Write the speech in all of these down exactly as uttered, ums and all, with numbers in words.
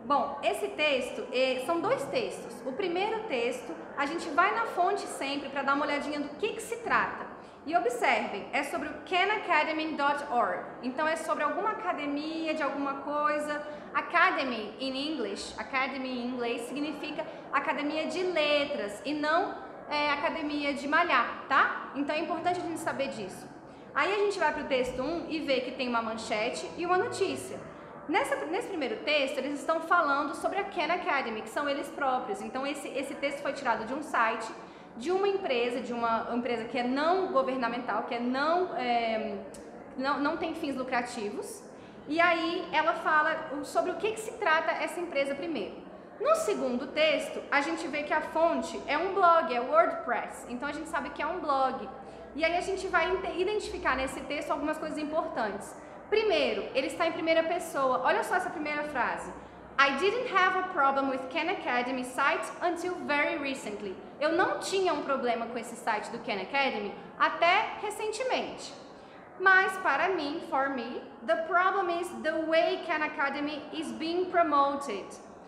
Bom, esse texto, eh, são dois textos. O primeiro texto, a gente vai na fonte sempre para dar uma olhadinha do que, que se trata. E observem, é sobre o khan academy ponto org. Então é sobre alguma academia de alguma coisa. Academy, in English, academy em inglês significa academia de letras e não é, academia de malhar, tá? Então é importante a gente saber disso. Aí a gente vai para o texto um e vê que tem uma manchete e uma notícia. Nessa, nesse primeiro texto, eles estão falando sobre a Khan Academy, que são eles próprios. Então esse, esse texto foi tirado de um site, de uma empresa, de uma empresa que é não governamental, que é não, é, não, não tem fins lucrativos. E aí ela fala sobre o que, que se trata essa empresa primeiro. No segundo texto, a gente vê que a fonte é um blog, é WordPress. Então a gente sabe que é um blog. E aí a gente vai identificar nesse texto algumas coisas importantes. Primeiro, ele está em primeira pessoa. Olha só essa primeira frase. I didn't have a problem with Khan Academy site until very recently. Eu não tinha um problema com esse site do Khan Academy até recentemente. Mas para mim, for me, the problem is the way Khan Academy is being promoted.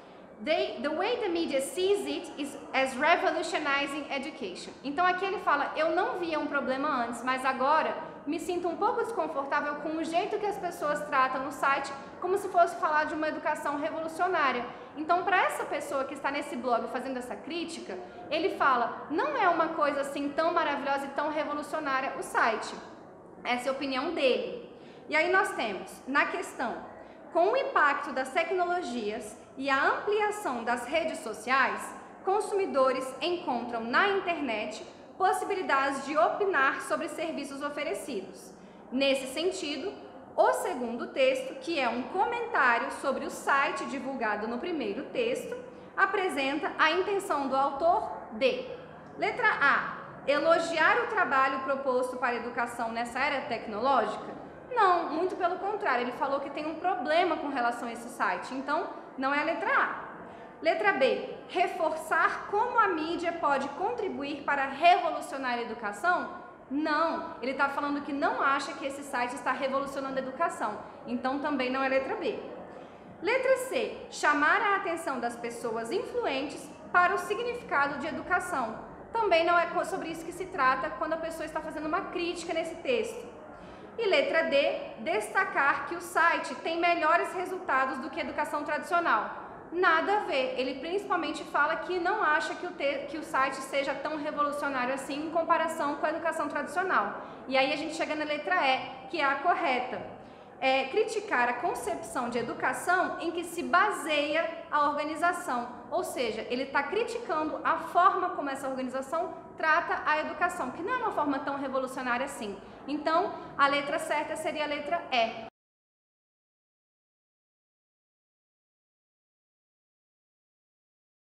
They, the way the media sees it is as revolutionizing education. Então aqui ele fala, eu não via um problema antes, mas agora me sinto um pouco desconfortável com o jeito que as pessoas tratam no site, como se fosse falar de uma educação revolucionária. Então, para essa pessoa que está nesse blog fazendo essa crítica, ele fala, não é uma coisa assim tão maravilhosa e tão revolucionária o site. Essa é a opinião dele. E aí nós temos, na questão, com o impacto das tecnologias e a ampliação das redes sociais, consumidores encontram na internet possibilidades de opinar sobre serviços oferecidos. Nesse sentido, o segundo texto, que é um comentário sobre o site divulgado no primeiro texto, apresenta a intenção do autor de: letra A, elogiar o trabalho proposto para a educação nessa era tecnológica? Não, muito pelo contrário, ele falou que tem um problema com relação a esse site, então não é a letra A. Letra B, reforçar como a mídia pode contribuir para revolucionar a educação? Não, ele está falando que não acha que esse site está revolucionando a educação, então também não é letra B. Letra C, chamar a atenção das pessoas influentes para o significado de educação. Também não é sobre isso que se trata quando a pessoa está fazendo uma crítica nesse texto. E letra D, destacar que o site tem melhores resultados do que a educação tradicional. Nada a ver, ele principalmente fala que não acha que o, te, que o site seja tão revolucionário assim em comparação com a educação tradicional. E aí a gente chega na letra E, que é a correta. É criticar a concepção de educação em que se baseia a organização. Ou seja, ele está criticando a forma como essa organização trata a educação, que não é uma forma tão revolucionária assim. Então, a letra certa seria a letra E.